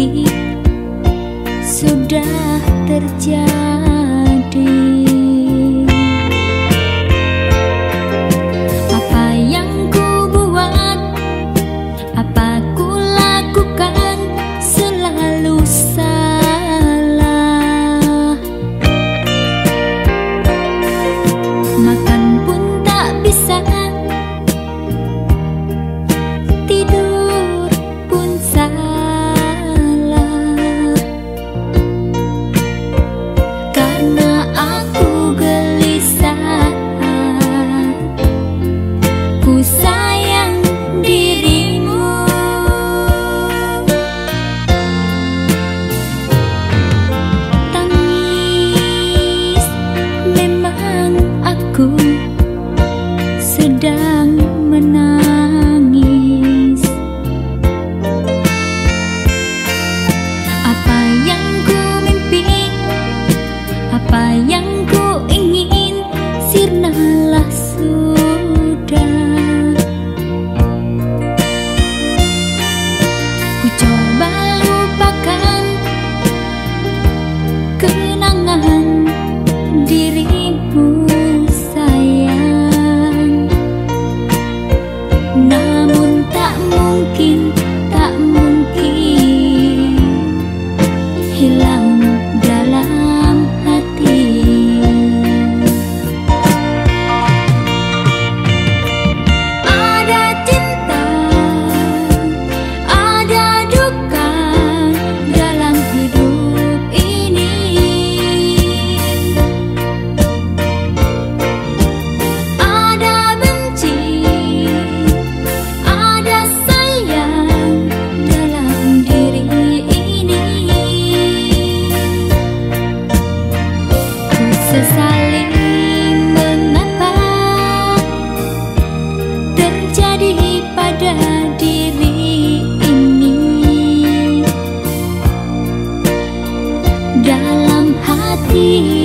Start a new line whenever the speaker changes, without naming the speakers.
sudah terjadi. Apa yang ku buat, apa ku lakukan, selalu salah. Makan pun tak bisa, tidur pun salah, karena aku gelisah. Ku sayang dirimu, tangis memang aku sedang menangis. Apa yang ku mimpi, apa yang ku ingin, sirnalah sudah. Ku coba lupakan kenangan dirimu sayang, namun tak mungkin, tak mungkin hilang dalam hati. Ada cinta, ada duka dalam hidup ini. Ada benci, ada sayang dalam diri ini. Ku sesali mengapa terjadi pada diri ini. Dalam hati